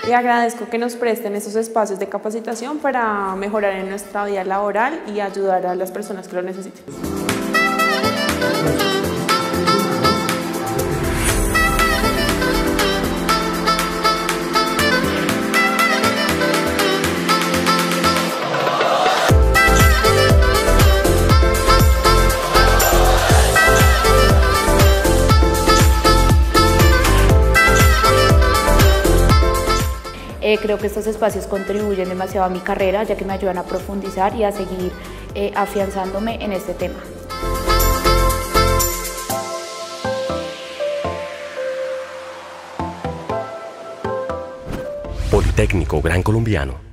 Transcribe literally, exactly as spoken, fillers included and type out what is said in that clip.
Y agradezco que nos presten esos espacios de capacitación para mejorar en nuestra vida laboral y ayudar a las personas que lo necesiten. Eh, creo que estos espacios contribuyen demasiado a mi carrera, ya que me ayudan a profundizar y a seguir eh, afianzándome en este tema. Politécnico Gran Colombiano.